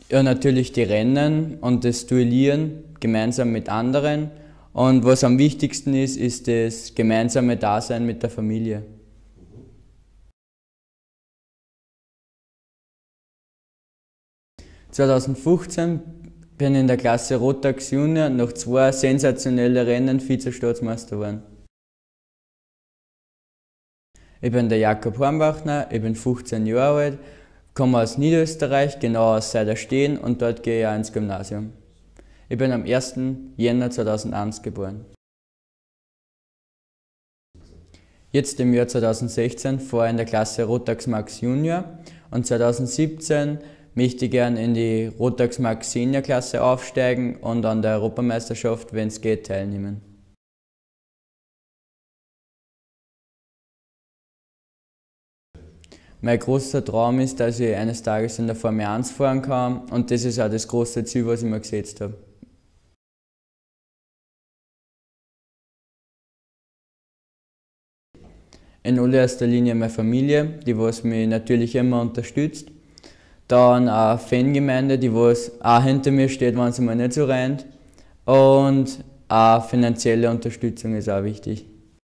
Ja, natürlich die Rennen und das Duellieren gemeinsam mit anderen. Und was am wichtigsten ist, ist das gemeinsame Dasein mit der Familie. 2015 bin ich in der Klasse Rotax Junior nach 2 sensationellen Rennen Vizestaatsmeister geworden. Ich bin der Jakob Hornbachner, ich bin 15 Jahre alt, komme aus Niederösterreich, genau aus Seiderstehen, und dort gehe ich auch ins Gymnasium. Ich bin am 1. Jänner 2001 geboren. Jetzt im Jahr 2016 fahre ich in der Klasse Rotax Max Junior und 2017 möchte ich gerne in die Rotax Max Senior Klasse aufsteigen und an der Europameisterschaft, wenn es geht, teilnehmen. Mein großer Traum ist, dass ich eines Tages in der Formel 1 fahren kann, und das ist auch das große Ziel, was ich mir gesetzt habe. In allererster Linie meine Familie, die was mich natürlich immer unterstützt. Dann eine Fangemeinde, die was auch hinter mir steht, wenn es mir nicht so rennt. Und auch finanzielle Unterstützung ist auch wichtig.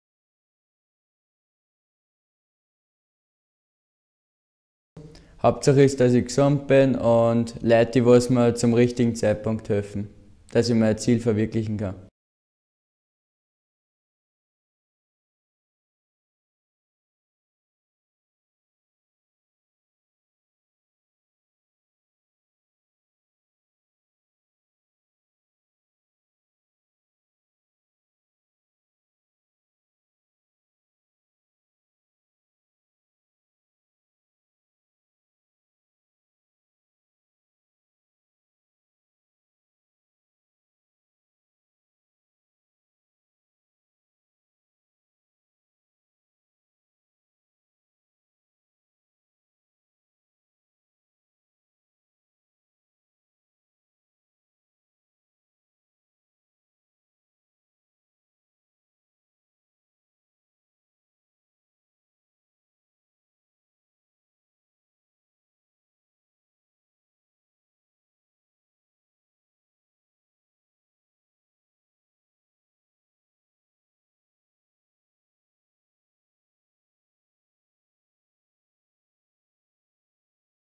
Hauptsache ist, dass ich gesund bin und Leute, die was mir zum richtigen Zeitpunkt helfen, dass ich mein Ziel verwirklichen kann.